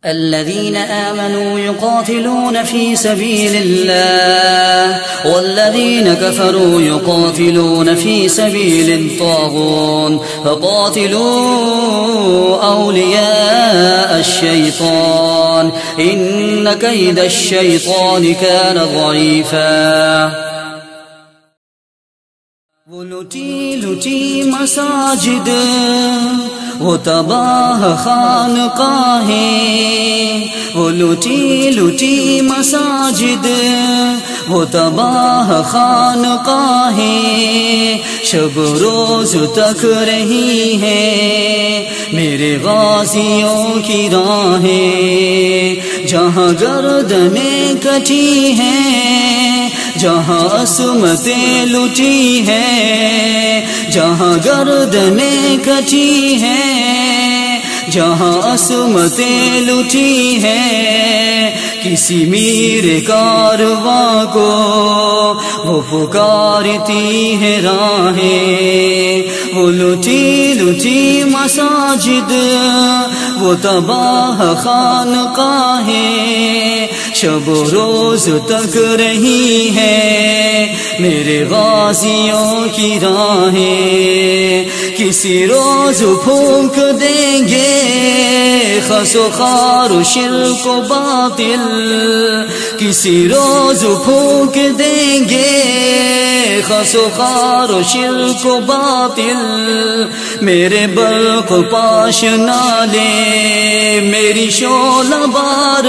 الذين آمنوا يقاتلون في سبيل الله والذين كفروا يقاتلون في سبيل الطاغوت فقاتلوا أولياء الشيطان إن كيد الشيطان كان ضعيفا. وہ لٹی لٹی مساجد وہ تباہ خانقاہیں، وہ لٹی لٹی مساجد وہ تباہ خانقاہیں، شب روز تک رہی ہیں میرے غازیوں کی راہیں. جہاں گردنیں کٹی ہیں، جہاں عصمتیں لٹی ہیں، جہاں گردنیں کٹی ہیں، جہاں عصمتیں لٹی ہیں، کسی میر کارواں کو وہ پکارتی ہے راہیں. وہ لٹی لٹی مساجد وہ تباہ خانقاہیں، شب و روز تک رہی ہے میرے غازیوں کی راہیں. کسی روز پھونک دیں گے خس و خار و شرک و باطل، کسی روز پھونک دیں گے خس و خار و شرک و باطل. میرے برق پاش نالے میری شعلہ بار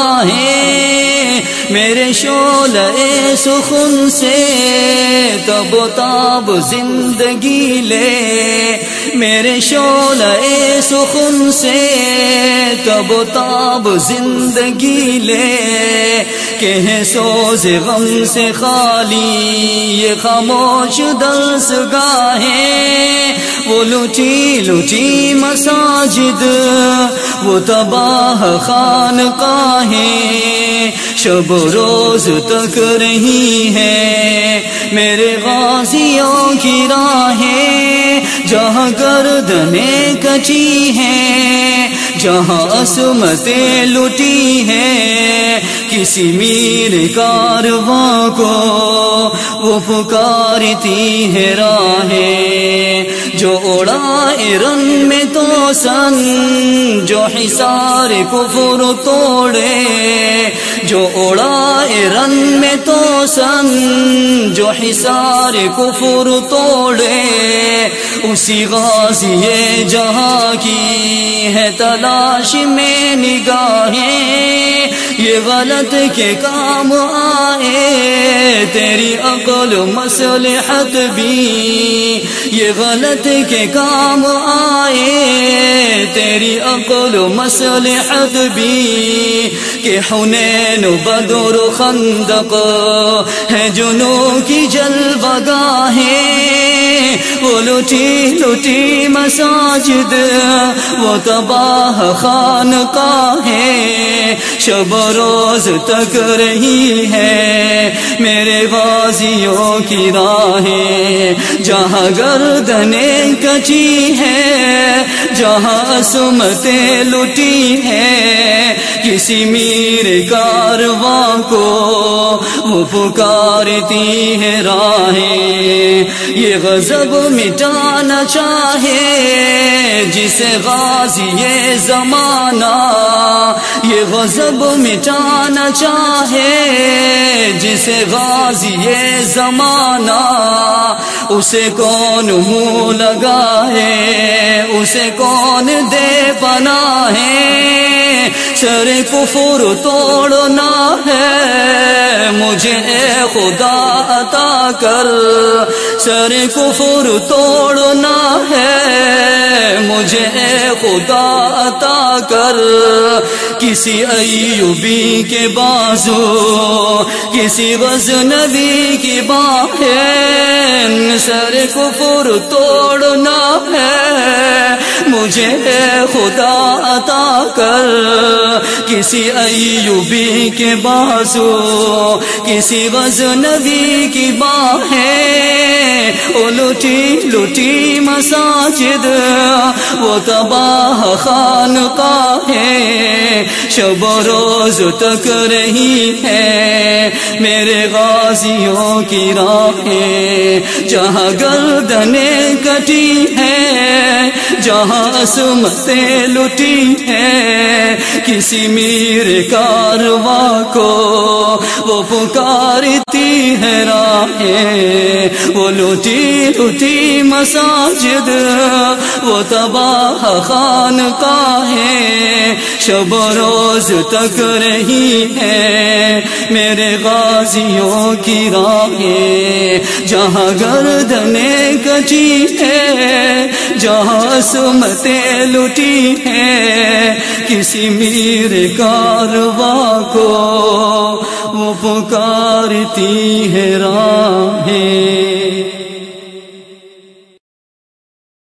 آہیں، میرے شعلہ سخن سے تب و تاب زندگی لے، میرے شعلہ سخن سے تب و تاب زندگی لے. کہ سوز غم سے خالی یہ خاموش درس گاہیں. وہ لٹی لٹی مساجد وہ تباہ خانقاہیں، شب و روز تک رہی ہیں میرے غازیوں کی راہیں. جہاں گردنیں کٹی ہیں، جہاں عصمتیں لٹی ہیں، کسی میر کارواں کو وہ پکارتی ہے راہیں. جو اڑا ارن میں تو سن جو حصار کفر توڑے، جو اڑا ارن میں تو سن جو حصار کفر توڑے، اسی غازی جہاں کی ہے تلاش میں نگاہیں. یہ غلط کے کام آئے تیری عقل و مصلحت بھی، یہ غلط کے کام آئے تیری عقل و مصلحت بھی. کہ حنین و بدر و خندق ہے جنوں کی جلوہ گاہیں. وہ لٹی لٹی مساجد وہ تباہ خانقاہیں، شب و روز تک رہی ہے میرے غازیوں کی راہیں. جہاں گردنیں کٹی ہیں، جہاں عصمتیں لٹی ہیں، کسی میر کارواں کو وہ پکارتی ہے راہیں. یہ غضب مٹانا چاہے جسے غازی زمانہ، یہ غضب مٹانا چاہے جسے غازی زمانہ، اسے کون منہ لگائے اسے کون دے پناہ. سر کفر توڑنا ہے مجھے اے خدا عطا کر، سر کفر توڑنا ہے مجھے اے خدا عطا کر. کسی ایوبی کے بازو کسی غزنوی کی باہیں، سر کفر توڑنا ہے مجھے اے خدا عطا کر. کسی ایوبی کے بازو کسی غزنوی کی باہیں، وہ لوٹی لوٹی مساجد وہ تباہ خانقاہیں شب و روز تک رہی ہے میرے غازیوں کی راہیں جہاں گردنیں کٹی ہیں جہاں عصمتیں لٹی ہیں کسی میر کارواں کو وہ پکارتی ہے راہیں وہ لوٹی لوٹی مساجد وہ تباہ خانقاہیں شب و روز تک رہی ہے میرے غازیوں کی راہیں جہاں گردنیں کٹی ہے جہاں عصمتیں لٹی ہیں کسی میر کارواں کو وہ پکارتی ہے راہیں